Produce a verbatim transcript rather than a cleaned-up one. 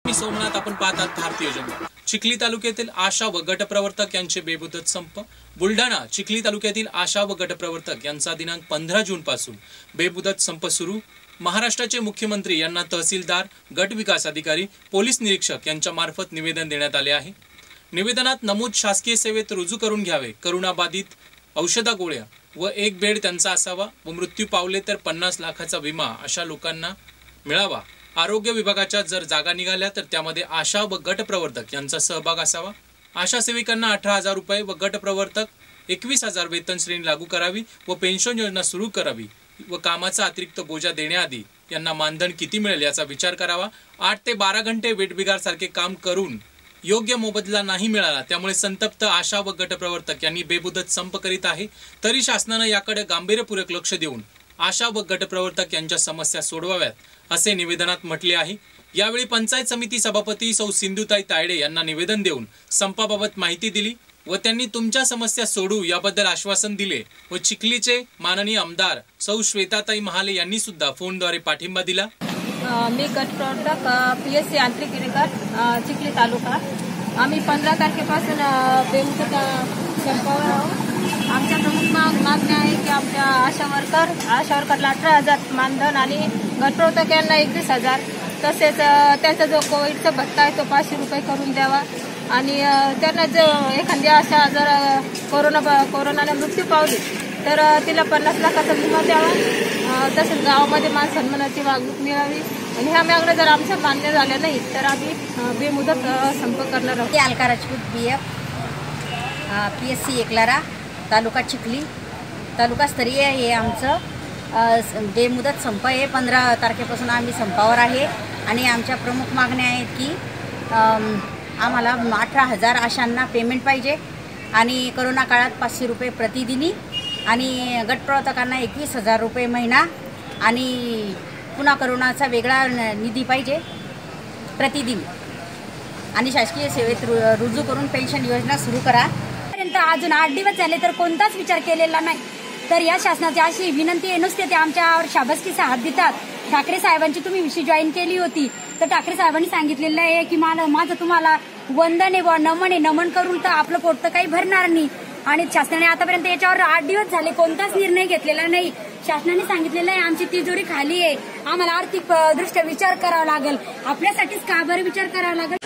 मी सोमनाथ, आपण पाहतात भारतीय जनता। चिखली तालुक्यातील आशा व गटप्रवर्तक यांचे बेमुदत संप। बुलढाणा चिखली तालुक्यातील आशा व गटप्रवर्तक यांचा दिनांक पंधरा जून पासून बेमुदत संप सुरू। महाराष्ट्राचे मुख्यमंत्री यांना तहसीलदार, गट विकास अधिकारी, पोलीस निरीक्षक यांच्या मार्फत निवेदन देण्यात आले आहे। निवेदनात नमूद शासकीय सेवेत रुजू करून घ्यावे, करोनाबाधित औषधा गोळ्या व एक बेड त्यांचा असावा व मृत्यू पावले तर पन्नास लाखाचा विमा अशा लोकांना मिळावा। आरोग्य विभागाच्या जर जागा निघाल्या तर त्यामध्ये आशा व गट प्रवर्तक यांचा सहभाग असावा। आशा सेविकांना अठरा हजार रुपये व गट प्रवर्तक एकवीस हजार वेतन श्रेणी लागू करावी व पेन्शन योजना सुरू करावी व कामाचा अतिरिक्त बोजा देण्याआधी यांना मानधन किती मिळेल याचा विचार करावा। आठ ते बारा घंटे वेठबिगार सारखे काम करून योग्य मोबदला नाही मिळाला, त्यामुळे संतप्त आशा व गट प्रवर्तक यांनी बेमुदत संप करीत आहे। तरी शासनाने याकडे गांभीर्यपूर्वक लक्ष देऊन आशा व गट प्रवर्तक यांच्या समस्या सोडवाव्यात असे निवेदनात म्हटले आहे। यावेळी पंचायत समिती सभापती सौ सिंधुताई तायडे यांना निवेदन देऊन संपाबाबत माहिती दिली व त्यांनी तुमच्या समस्या सोडू याबद्दल आश्वासन दिले व चिखलीचे माननीय आमदार सौ श्वेताताई महाले यांनी सुद्धा फोनद्वारे पाठिंबा दिला। मी गट प्रवर्तक पी एस सी यांत्रिकी गट चिखली तालुका, आम्ही पंधरा तारखेपासून बेमुदत संपावर आहोत। आमच्या प्रमुख मागण्या आहे की आमच्या आशा वर्कर आशा वर्करला अठरा हजार मानधन आणि गट प्रवर्तक यांना एकवीस हजार तसेच त्यांचा जो कोविडचा भत्ता आहे तो पाचशे रुपये करून द्यावा आणि त्यांना जो एखाद्या अशा जर कोरोना कोरोनाने मृत्यू पावली तर तिला पन्नास लाखाचा विमा द्यावा। तसेच गावामध्ये मान सन्मानाची वागणूक मिळावी आणि ह्या मागण्या जर आमच्या मान्य झाल्या नाही तर आम्ही बेमुदत संप करणार आहोत। Alka Rajput B F P S C Eklara taluka Chikhli तालुकास्तरीय हे आमचं बेमुदत संप आहे। पंधरा तारखेपासून आम्ही संपावर आहे आणि आमच्या प्रमुख मागण्या आहेत की आम्हाला अठरा हजार आशांना पेमेंट पाहिजे आणि करोना काळात पाचशे रुपये प्रतिदिनी आणि गटप्रवर्तकांना एकवीस हजार रुपये महिना आणि पुन्हा करोनाचा वेगळा निधी पाहिजे प्रतिदिन आणि शासकीय सेवेत रु रुजू करून पेन्शन योजना सुरू करा। अजून आठ दिवस झाले तर कोणताच विचार केलेला नाही, तर या शासनाची अशी विनंती आहे, नुसते ते आमच्यावर शाबासकीचा हात देतात। ठाकरे साहेबांची तुम्ही विषय जॉईन केली होती तर ठाकरे साहेबांनी सांगितलेलं आहे की मला माझं तुम्हाला वंदन आहे, नमन आहे, नमन करून तर आपलं पोट तर काही भरणार नाही आणि शासनाने आतापर्यंत याच्यावर आठ दिवस झाले कोणताच निर्णय घेतलेला नाही। शासनाने सांगितलेलं आहे आमची तिजोरी खाली आहे, आम्हाला आर्थिक दृष्ट्या विचार करावा लागेल, आपल्यासाठीच का बरं विचार करावा लागेल।